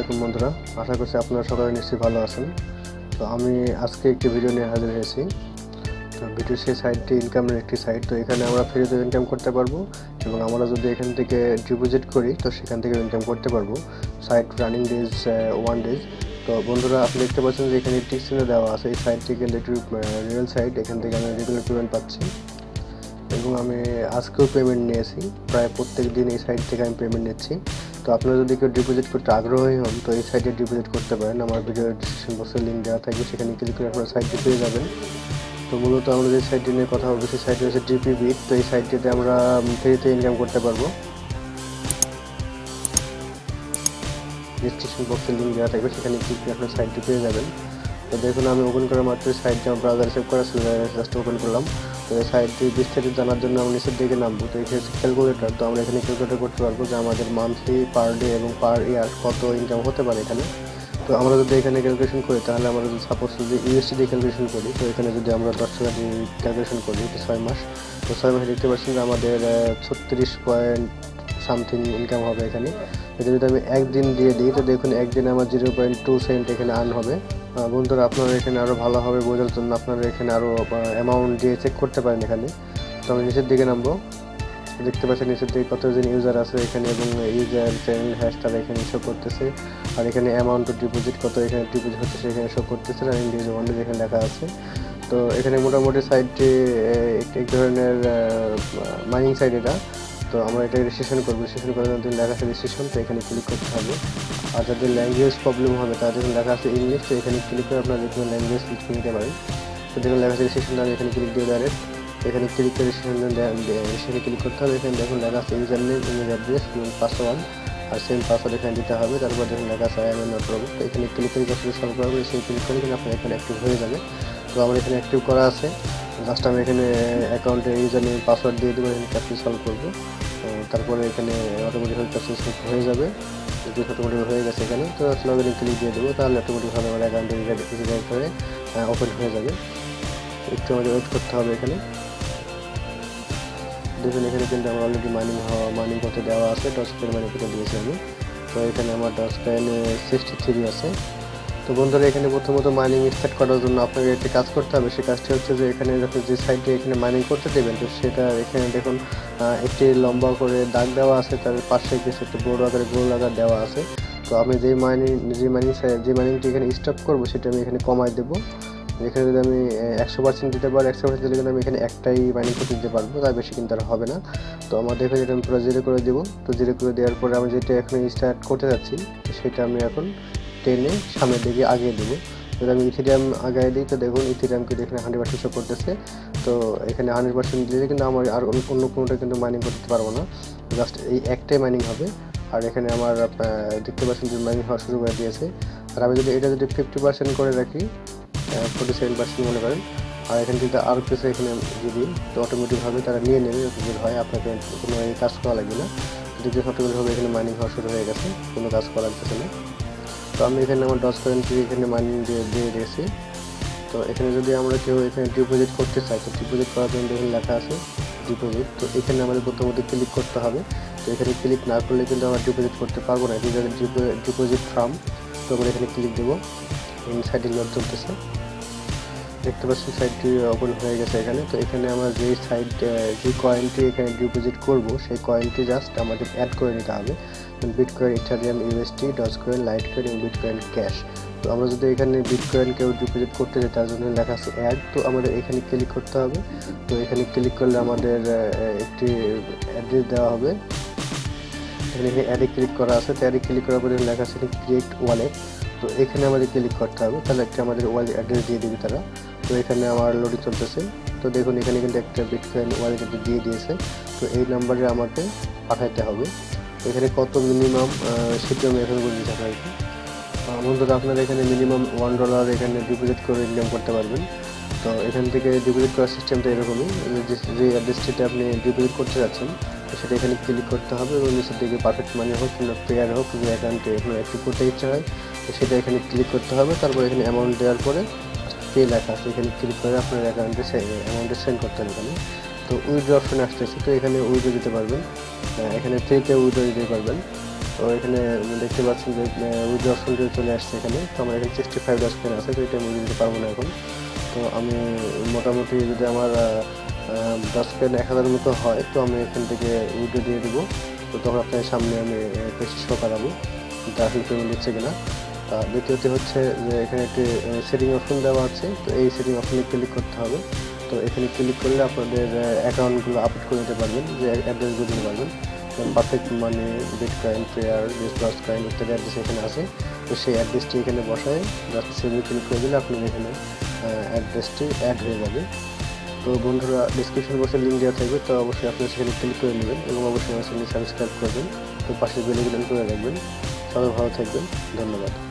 আলাইকুম বন্ধুরা, আশা করছি আপনারা সবাই নিশ্চয়ই ভালো আছেন। তো আমি আজকে একটি ভিডিও নিয়ে হাজির হয়েছি। তো ভিডিও সেই সাইটটি ইনকামের একটি সাইট। তো এখানে আমরা ফ্রিতে ইনকাম করতে পারবো এবং আমরা যদি এখান থেকে ডিপোজিট করি তো সেখান থেকে ইনকাম করতে পারবো। Site running days 1 days. তো বন্ধুরা, আপনি দেখতে পাচ্ছেন যে এখানে টিক্সিনে দেওয়া আছে। এই সাইটটি কিন্তু একটি রিয়েল সাইট। এখান থেকে আমি রেগুলার পেমেন্ট পাচ্ছি এবং আমি আজকেও পেমেন্ট নিয়েছি। প্রায় প্রত্যেক দিন এই সাইট থেকে আমি পেমেন্ট নিচ্ছি। তো আপনারা যদি কেউ ডিপোজিট করতে আগ্রহী হন তো এই সাইটে ডিপোজিট করতে পারেন। আমার ভিডিওর ডিসক্রিপশন বক্সে লিঙ্ক দেওয়া থাকবে, সেখানে ক্লিক করে আপনারা সাইটটি পেয়ে যাবেন। তো মূলত আমরা যে সাইটটি নিয়ে কথা বলবো সেই সাইটটি হচ্ছে ডিপি বিট। তো এই সাইটটিতে আমরা ফ্রিতে ইনকাম করতে পারবো। ডিসক্রিপশন বক্সে লিঙ্ক দেওয়া থাকবে, সেখানে ক্লিক করে আপনার সাইটটি পেয়ে যাবেন। তো দেখুন, আমি ওপেন করা মাত্র সাইটটি আমার ব্রাউজারে সেভ করা ছিল, জাস্ট ওপেন করলাম। তো এই সাইটটি বিস্তারিত জানার জন্য আমরা নিচের দিকে নামবো। তো এখানে ক্যালকুলেটর। তো আমরা এখানে ক্যালকুলেটর করতে পারবো যে আমাদের মান্থলি, পার ডে এবং পার ইয়ার কত ইনকাম হতে পারে এখানে। তো আমরা যদি এখানে ক্যালকুলেশন করি তাহলে আমরা যদি সাপোজ যদি ইউএসডি দিয়ে ক্যালকুলেশন করি, তো এখানে যদি আমরা 10 টাকা দিয়ে ক্যালকুলেশন করি, এটা 6 মাস। তো 6 মাসে দেখতে পাচ্ছেন যে আমাদের 36 পয়েন্ট সামথিং ইনকাম হবে এখানে। এটা যদি আমি একদিন দিয়ে দিই তো দেখুন একদিনে আমার 0.2 সেন্ট এখানে আর্ন হবে। বন্ধুরা, আপনারা এখানে আরও ভালোভাবে বোঝার জন্য আপনারা এখানে আরও অ্যামাউন্ট দিয়ে চেক করতে পারেন এখানে। তো আমি নিচের দিকে নামবো। দেখতে পাচ্ছেন নিচের দিকে কতজন ইউজার আছে এখানে এবং ইউজার চ্যানেল হ্যাশ তারা এখানে শো করতেছে। আর এখানে অ্যামাউন্ট টু ডিপোজিট কত এখানে ডিপোজিট হচ্ছে সেখানে শো করতেছে। আর ইন্ডিয়াজ ওয়ান এখানে লেখা আছে। তো এখানে মোটামুটি সাইটটি এক ধরনের মাইনিং সাইট এটা। তো আমরা এটা রেজিস্ট্রেশন করবো। রেজিস্ট্রেশন করার জন্য লেখা আছে রেজিস্ট্রেশন, তো এখানে ক্লিক করতে হবে। আর যাদের ল্যাঙ্গুয়েজ প্রবলেম হবে তাদের লেখা আছে ইংলিশ, তো এখানে ক্লিক করে আপনারা যে কোনো ল্যাঙ্গুয়েজ লিখে নিতে পারেন। তো দেখুন লেখা আছে রেজিস্ট্রেশন, আমি এখানে ক্লিক দিয়ে ডাইরেক্ট এখানে ক্লিক করে রেজিস্ট্রেশনে ক্লিক করতে হবে। এখানে দেখুন লেখা আছে ইউজার নেম, ইমেল অ্যাড্রেস এবং পাসওয়ার্ড, আর সেম পাসওয়ার্ড এখানে দিতে হবে। তারপর দেখুন লেখা আছে আই এম নট রোবট। তো এখানে ক্লিক করে যখন সলভ করবো সেই ক্লিক করে কিন্তু আপনার এখানে অ্যাক্টিভ হয়ে যাবে। তো আমার এখানে অ্যাক্টিভ করা আছে। জাস্ট আমি এখানে অ্যাকাউন্টে ইউজার নেম পাসওয়ার্ড দিয়ে দেবো, এখানে ক্যাপচা সলভ করবো। তারপরে এখানে অটোমেটিক ক্যাপচা হয়ে যাবে। যদি অটোমেটিক হয়ে গেছে এখানে, তো লগ ইন ক্লিক দিয়ে দেবো, তাহলে অটোমেটিকভাবে আমার অ্যাকাউন্টে রিজাইড করে ওপেন হয়ে যাবে। একটু আমাদের ওয়েট করতে হবে এখানে। দেখুন এখানে কিন্তু আমার অলরেডি মাইনিং করতে দেওয়া আছে। ডজকয়েন মাইনিং করতে দিয়েছি আমি। তো এখানে আমার ডজকয়েন 63 আছে। তো বন্ধুরা, এখানে প্রথমত মাইনিং স্টার্ট করার জন্য আপনাকে একটি কাজ করতে হবে। সেই কাজটি হচ্ছে যে এখানে যখন যে সাইটে এখানে মাইনিং করতে দেবেন তো সেটা এখানে দেখুন একটি লম্বা করে দাগ দেওয়া আছে, তার পাশে কিছু একটি বড় আকারে গোল আকার দেওয়া আছে। তো আমি যে মাইনিংটি এখানে স্টপ করবো সেটা আমি এখানে কমাই দেবো। এখানে যদি আমি 100% দিতে পারি, 100% দিলে কিন্তু আমি এখানে একটাই মাইনিং করতে দিতে পারবো, তার বেশি কিন্তু আর হবে না। তো আমাদের এখানে যেটা আমি পুরো 0 করে দেবো। তো 0 করে দেওয়ার পরে আমি যেটা এখন স্টার্ট করতে যাচ্ছি সেটা আমি এখন টেনে সামনের দিকে আগিয়ে দেবো। যদি আমি ইথিরিয়াম আগায় দিই তো দেখুন ইথিরিয়ামকে এখানে 100% শো করতেছে। তো এখানে 100% দিলে কিন্তু আমার আর অন্য কোনোটা কিন্তু মাইনিং করতে পারবো না, জাস্ট এই একটাই মাইনিং হবে। আর এখানে আমার দেখতে পাচ্ছেন যে মাইনিং হওয়া শুরু করে দিয়েছে। আর আমি যদি এটা যদি 50% করে রাখি, 47% মনে করেন, আর এখানে যদি আরও কিছু এখানে যদি তো অটোমেটিকভাবে তারা নিয়ে নেবে যদি হয়, আপনাকে কোনো কাজ করা লাগবে না। যদি অটোমেটিকভাবে এখানে মাইনিং হওয়া শুরু হয়ে গেছে, কোনো কাজ করা যাচ্ছে না। তো আমি এখানে আমার ডজকয়েনটি এখানে মাইনিং দিয়ে দিয়েছি। তো এখানে যদি আমরা কেউ এখানে ডিপোজিট করতে চাই তো ডিপোজিট করার জন্য এখানে লেখা আছে ডিপোজিট। তো এখানে আমাদের প্রথমত ক্লিক করতে হবে। তো এখানে ক্লিক না করলে কিন্তু আমরা ডিপোজিট করতে পারবো না। এটি যদি ডিপোজিট ফ্রম, তো আমরা এখানে ক্লিক দেবো। সাইটটি লোড চলতেছে, দেখতে পাচ্ছেন সাইটটি ওপেন হয়ে গেছে এখানে। তো এখানে আমরা যে কয়েনটি এখানে ডিপোজিট করব সেই কয়েনটি জাস্ট আমাদের অ্যাড করে নিতে হবে। Bitcoin, Ethereum, USD, Dogecoin, Litecoin এবং বিটকয়েন ক্যাশ। তো আমরা যদি এখানে বিটকয়েন কেউ ডিপোজিট করতে চাই তার জন্য লেখা আছে অ্যাড। তো আমাদের এখানে ক্লিক করতে হবে। তো এখানে ক্লিক করলে আমাদের একটি অ্যাড্রেস দেওয়া হবে। এখানে অ্যাডে ক্লিক করা আছে। তো অ্যাডে ক্লিক করার পরে লেখা আছে ক্রিয়েট ওয়ালেট। তো এখানে আমাদের ক্লিক করতে হবে, তাহলে একটা আমাদের ওয়ালেট অ্যাড্রেস দিয়ে দেবে তারা। তো এখানে আমার লোডিং চলতেছে। তো দেখুন এখানে কিন্তু একটা বিটকয়েন ওয়ালেট দিয়ে দিয়েছে। তো এই নাম্বারে আমাকে পাঠাতে হবে। এখানে কত মিনিমাম সেটি আমি এখানে বলে দিচ্ছি আপনাকে। বন্ধুরা, আপনারা এখানে মিনিমাম $1 এখানে ডিপোজিট করে ইনকাম করতে পারবেন। তো এখান থেকে ডিপোজিট করার সিস্টেমটা এরকমই, যে অ্যাড্রেসটিতে আপনি ডিপোজিট করতে যাচ্ছেন তো সেটা এখানে ক্লিক করতে হবে এবং নিচের দিকে পারফেক্ট মানি হোক কিংবা পেয়ার হোক, যে অ্যাকাউন্টে আপনার অ্যাক্টিভ করতে ইচ্ছা হয় তো সেটা এখানে ক্লিক করতে হবে। তারপর এখানে অ্যামাউন্ট দেওয়ার পরে পে লেখা আছে, এখানে ক্লিক করে আপনার অ্যাকাউন্টে সেন্ড করতে হবে এখানে। তো উইথড্র অপশানে আসতেছে, তো এখানে উইথড্র দিতে পারবেন, এখানে ফ্রিতে উইথড্র দিতে পারবেন। তো এখানে দেখতে পাচ্ছেন যে উইথড্র অপশনটি চলে আসছে এখানে। তো আমার এখানে 65 ডলার কয়েন আছে, তো এটা আমি দিতে পারবো না এখন। তো আমি মোটামুটি যদি আমার 10 কয়েন 1000 মতো হয়, তো আমি এখান থেকে উইথড্র দিয়ে দেবো। তো তখন আপনার সামনে আমি পেজটি শো করাবো যে আসলে পেমেন্ট দিচ্ছে কিনা। দ্বিতীয়ত হচ্ছে যে এখানে একটি সেটিং অপশন দেওয়া আছে, তো এই সেটিং অপশনে ক্লিক করতে হবে। তো এখানে ক্লিক করলে আপনাদের অ্যাকাউন্টগুলো আপডেট করে নিতে পারবেন, যে অ্যাড্রেসগুলো দিতে পারবেন। Perfect money, bitcoin, Payeer, Dogecoin ইত্যাদি অ্যাড্রেস এখানে আছে। তো সেই অ্যাড্রেসটি এখানে বসায় জাস্ট সেভে ক্লিক করে দিলে আপনার এখানে অ্যাড্রেসটি অ্যাড হয়ে যাবে। তো বন্ধুরা, ডিসক্রিপশন বক্সে লিঙ্ক দেওয়া থাকবে, তো অবশ্যই আপনারা সেখানে ক্লিক করে নেবেন এবং অবশ্যই আমার চ্যানেল সাবস্ক্রাইব করবেন। তো পাশে বেল আইকন করে রাখবেন। সবাই ভালো থাকবেন, ধন্যবাদ।